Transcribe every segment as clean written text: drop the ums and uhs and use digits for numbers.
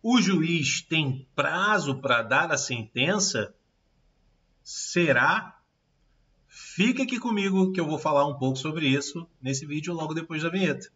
O juiz tem prazo para dar a sentença? Será? Fica aqui comigo que eu vou falar um pouco sobre isso nesse vídeo logo depois da vinheta.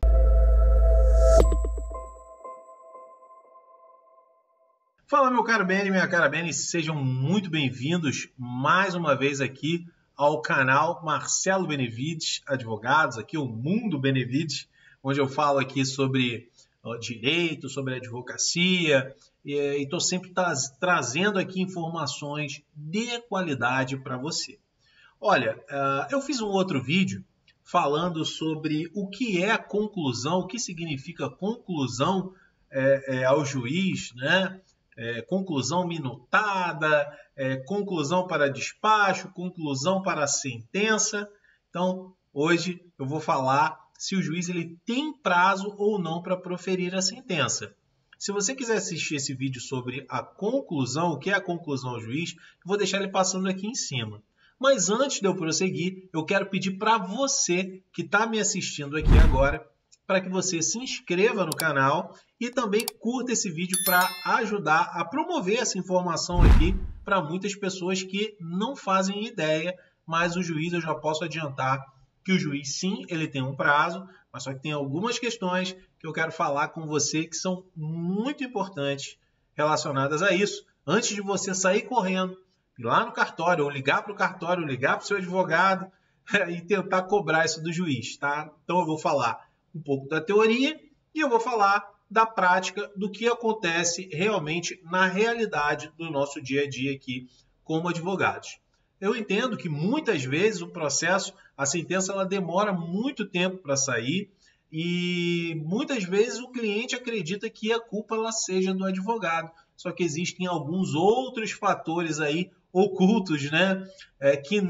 Fala, meu caro Beni, minha cara Beni, sejam muito bem-vindos mais uma vez aqui ao canal Marcelo Benevides Advogados, aqui o Mundo Benevides, onde eu falo aqui sobre direito, sobre advocacia, e estou sempre trazendo aqui informações de qualidade para você. Olha, eu fiz um outro vídeo falando sobre o que é a conclusão, o que significa conclusão ao juiz, né? Conclusão minutada, conclusão para despacho, conclusão para sentença. Então, hoje eu vou falar se o juiz ele tem prazo ou não para proferir a sentença. Se você quiser assistir esse vídeo sobre a conclusão, o que é a conclusão ao juiz, eu vou deixar ele passando aqui em cima. Mas antes de eu prosseguir, eu quero pedir para você que está me assistindo aqui agora, para que você se inscreva no canal e também curta esse vídeo para ajudar a promover essa informação aqui para muitas pessoas que não fazem ideia, mas o juiz, eu já posso adiantar que o juiz sim, ele tem um prazo, mas só que tem algumas questões que eu quero falar com você que são muito importantes relacionadas a isso, antes de você sair correndo, ir lá no cartório, ou ligar para o cartório, ou ligar para o seu advogado e tentar cobrar isso do juiz, tá? Então eu vou falar um pouco da teoria e eu vou falar da prática, do que acontece realmente na realidade do nosso dia a dia aqui como advogados. Eu entendo que muitas vezes o processo, a sentença, ela demora muito tempo para sair e muitas vezes o cliente acredita que a culpa ela seja do advogado. Só que existem alguns outros fatores aí ocultos, né, que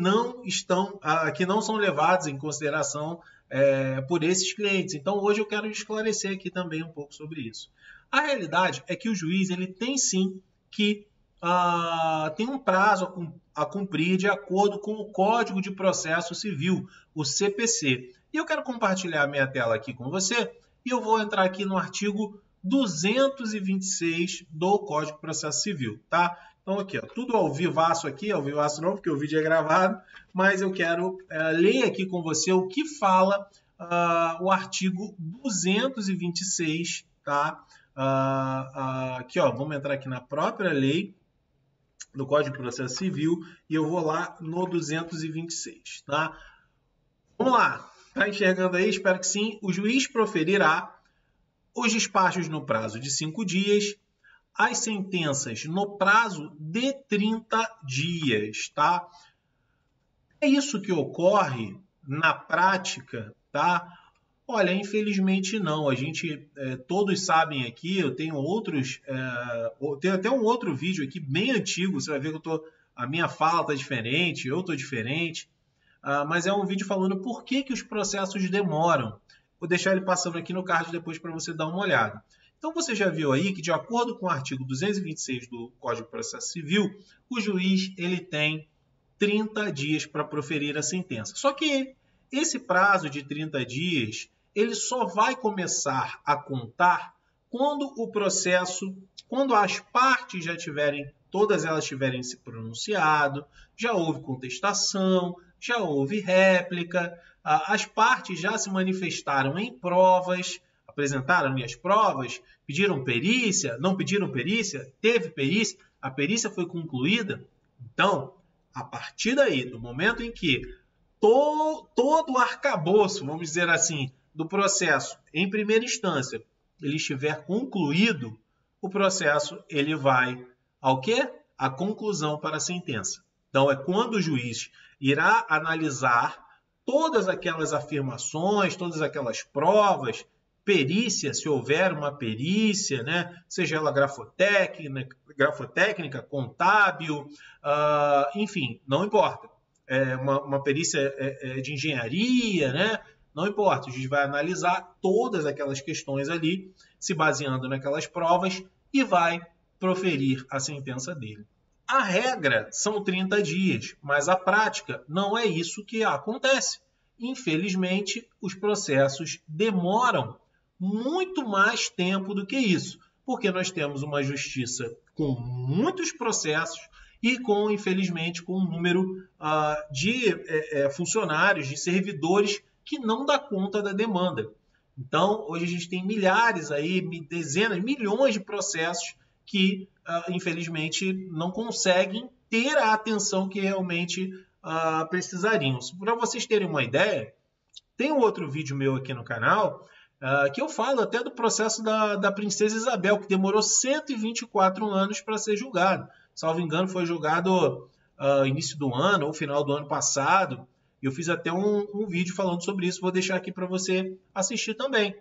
não são levados em consideração por esses clientes. Então, hoje eu quero esclarecer aqui também um pouco sobre isso. A realidade é que o juiz ele tem sim que tem um prazo a cumprir de acordo com o Código de Processo Civil, o CPC. E eu quero compartilhar a minha tela aqui com você e eu vou entrar aqui no artigo 226 do Código de Processo Civil, tá? Então aqui, ó, tudo ao vivaço aqui, ao vivaço não, porque o vídeo é gravado, mas eu quero ler aqui com você o que fala o artigo 226, tá? Aqui, ó, vamos entrar aqui na própria lei do Código de Processo Civil e eu vou lá no 226, tá? Vamos lá, tá enxergando aí? Espero que sim. O juiz proferirá os despachos no prazo de 5 dias, as sentenças no prazo de 30 dias, tá? É isso que ocorre na prática, tá? Olha, infelizmente não. A gente, todos sabem aqui, eu tenho outros, tenho até um outro vídeo aqui bem antigo, você vai ver que a minha fala está diferente, eu estou diferente, mas é um vídeo falando por que os processos demoram. Vou deixar ele passando aqui no card depois para você dar uma olhada. Então, você já viu aí que, de acordo com o artigo 226 do Código de Processo Civil, o juiz ele tem 30 dias para proferir a sentença. Só que esse prazo de 30 dias, ele só vai começar a contar quando o processo, quando as partes já tiverem, todas elas tiverem se pronunciado, já houve contestação, já houve réplica, as partes já se manifestaram em provas, apresentaram as provas, pediram perícia, não pediram perícia, teve perícia, a perícia foi concluída. Então, a partir daí, do momento em que todo o arcabouço, vamos dizer assim, do processo em primeira instância, ele estiver concluído, o processo ele vai ao quê? A conclusão para a sentença. Então, é quando o juiz irá analisar todas aquelas afirmações, todas aquelas provas, perícia, se houver uma perícia, né? Seja ela grafotécnica, contábil, enfim, não importa. Uma perícia de engenharia, né? Não importa, a gente vai analisar todas aquelas questões ali, se baseando naquelas provas, e vai proferir a sentença dele. A regra são 30 dias, mas a prática não é isso que acontece. Infelizmente, os processos demoram muito mais tempo do que isso. porque nós temos uma justiça com muitos processos e com, infelizmente, com um número de funcionários, de servidores que não dá conta da demanda. Então, hoje a gente tem milhares, aí, dezenas, milhões de processos que, infelizmente, não conseguem ter a atenção que realmente precisariam. Para vocês terem uma ideia, tem um outro vídeo meu aqui no canal que eu falo até do processo da Princesa Isabel, que demorou 124 anos para ser julgado. Salvo engano, foi julgado início do ano ou final do ano passado. Eu fiz até um vídeo falando sobre isso, vou deixar aqui para você assistir também.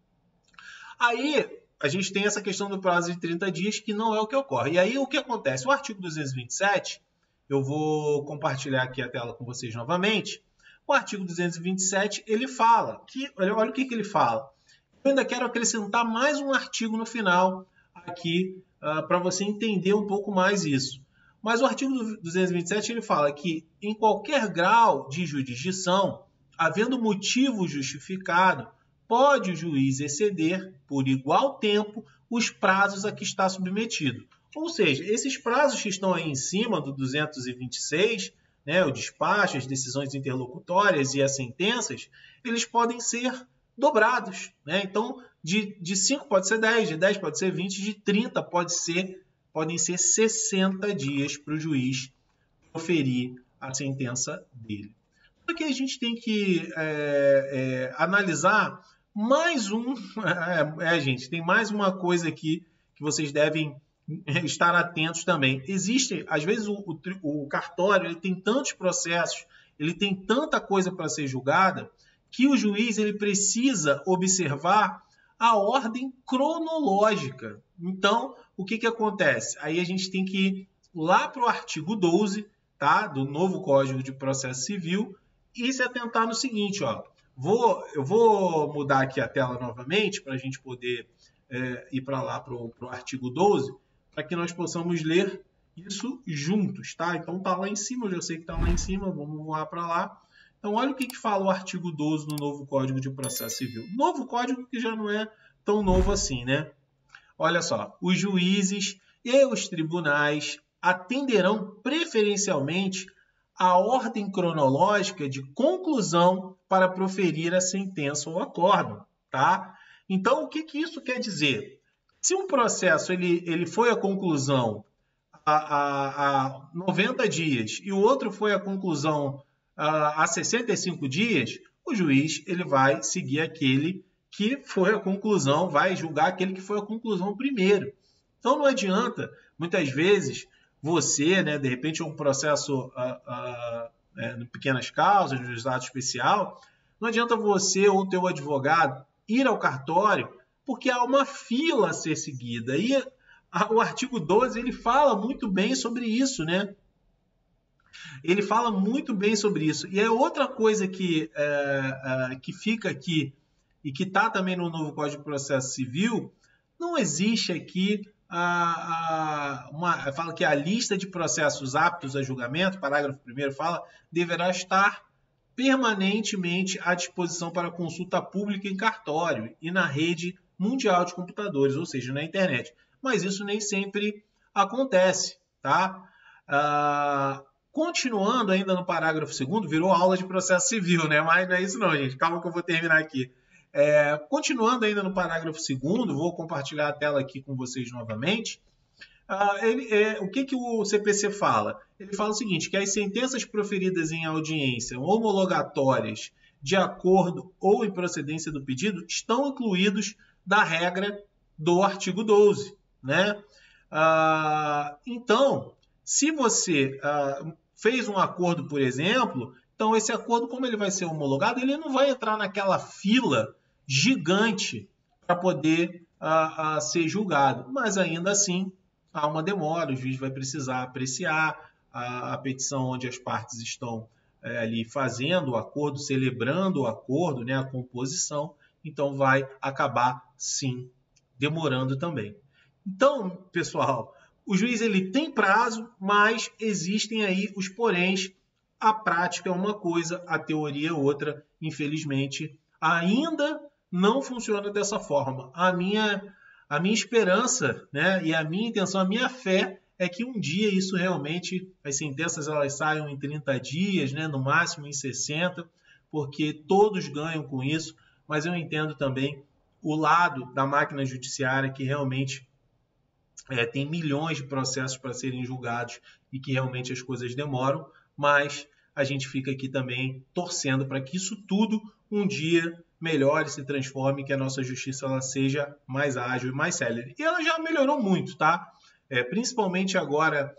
Aí, a gente tem essa questão do prazo de 30 dias, que não é o que ocorre. E aí, o que acontece? O artigo 227, eu vou compartilhar aqui a tela com vocês novamente. O artigo 227, ele fala, olha o que ele fala. Eu ainda quero acrescentar mais um artigo no final aqui, para você entender um pouco mais isso. Mas o artigo 227 ele fala que em qualquer grau de jurisdição, havendo motivo justificado, pode o juiz exceder por igual tempo os prazos a que está submetido. Ou seja, esses prazos que estão aí em cima do 226, né, o despacho, as decisões interlocutórias e as sentenças, eles podem ser dobrados. Né? Então, de 5 pode ser 10, de 10 pode ser 20, de 30 podem ser 60 dias para o juiz proferir a sentença dele. Aqui a gente tem que analisar mais gente, tem mais uma coisa aqui que vocês devem estar atentos também. Existe, às vezes, o cartório ele tem tantos processos, ele tem tanta coisa para ser julgada, que o juiz ele precisa observar a ordem cronológica. Então, o que acontece? Aí a gente tem que ir lá para o artigo 12, tá? Do novo Código de Processo Civil e se atentar no seguinte, ó. Eu vou mudar aqui a tela novamente para a gente poder ir para lá para o artigo 12, para que nós possamos ler isso juntos, tá? Então está lá em cima, eu já sei que está lá em cima, vamos voar para lá. Então olha o que fala o artigo 12 no novo Código de Processo Civil. Novo código que já não é tão novo assim, né? Olha só, os juízes e os tribunais atenderão preferencialmente a ordem cronológica de conclusão para proferir a sentença ou acórdão, tá? Então, o que isso quer dizer? Se um processo ele foi à conclusão há 90 dias e o outro foi à conclusão há 65 dias, o juiz ele vai seguir aquele que foi a conclusão, vai julgar aquele que foi a conclusão primeiro. Então, não adianta, muitas vezes, você, né, de repente, um processo em pequenas causas, no juizado especial, não adianta você ou o teu advogado ir ao cartório, porque há uma fila a ser seguida. E o artigo 12 ele fala muito bem sobre isso, né? Ele fala muito bem sobre isso. E é outra coisa que fica aqui e que está também no novo Código de Processo Civil, não existe aqui fala que a lista de processos aptos a julgamento, parágrafo 1º fala, deverá estar permanentemente à disposição para consulta pública em cartório e na rede mundial de computadores, ou seja, na internet. Mas isso nem sempre acontece, tá? Continuando ainda no parágrafo 2º, virou aula de processo civil, né? Mas não é isso não, gente. Calma que eu vou terminar aqui. Continuando ainda no parágrafo 2º, vou compartilhar a tela aqui com vocês novamente. O que o CPC fala? Ele fala o seguinte, que as sentenças proferidas em audiência homologatórias de acordo ou em procedência do pedido estão incluídos da regra do artigo 12. Né? Então, se você fez um acordo, por exemplo, então esse acordo, como ele vai ser homologado, ele não vai entrar naquela fila gigante para poder ser julgado. Mas ainda assim, há uma demora, o juiz vai precisar apreciar a petição onde as partes estão ali fazendo o acordo, celebrando o acordo, né, a composição, então vai acabar, sim, demorando também. Então, pessoal, o juiz ele tem prazo, mas existem aí os poréns. A prática é uma coisa, a teoria é outra. Infelizmente, ainda não funciona dessa forma. A minha A minha esperança, né, e a minha intenção, a minha fé é que um dia isso realmente, as sentenças elas saiam em 30 dias, né, no máximo em 60, porque todos ganham com isso, mas eu entendo também o lado da máquina judiciária que realmente tem milhões de processos para serem julgados e que realmente as coisas demoram, mas a gente fica aqui também torcendo para que isso tudo um dia melhore, se transforme, que a nossa justiça ela seja mais ágil e mais célere. E ela já melhorou muito, tá? Principalmente agora,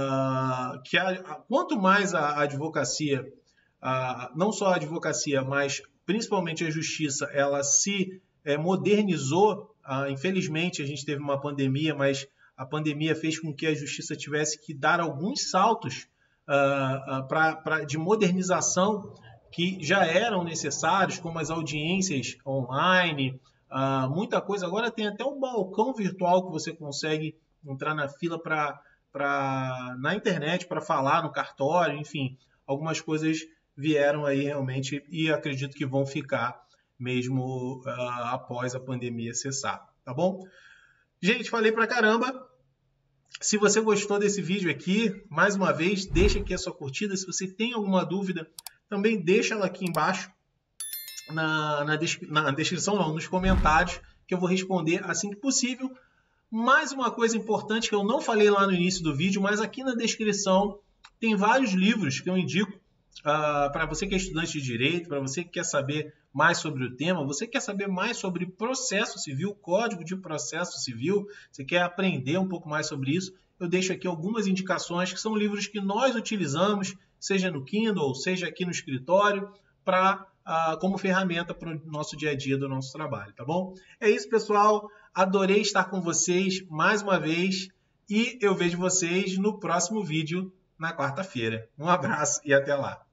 quanto mais a advocacia, não só a advocacia, mas principalmente a justiça, ela se modernizou. Infelizmente, a gente teve uma pandemia, mas a pandemia fez com que a justiça tivesse que dar alguns saltos de modernização que já eram necessários, como as audiências online, muita coisa. Agora tem até um balcão virtual que você consegue entrar na fila na internet para falar no cartório, enfim, algumas coisas vieram aí realmente e acredito que vão ficar mesmo após a pandemia cessar, tá bom? Gente, falei pra caramba. Se você gostou desse vídeo aqui, mais uma vez, deixa aqui a sua curtida. Se você tem alguma dúvida, também deixa ela aqui embaixo na descrição, não, nos comentários, que eu vou responder assim que possível. Mais uma coisa importante que eu não falei lá no início do vídeo, mas aqui na descrição tem vários livros que eu indico para você que é estudante de direito, para você que quer saber mais sobre o tema, você quer saber mais sobre processo civil, código de processo civil, você quer aprender um pouco mais sobre isso, eu deixo aqui algumas indicações que são livros que nós utilizamos, seja no Kindle, seja aqui no escritório, como ferramenta para o nosso dia a dia do nosso trabalho, tá bom? É isso, pessoal. Adorei estar com vocês mais uma vez e eu vejo vocês no próximo vídeo na quarta-feira. Um abraço e até lá.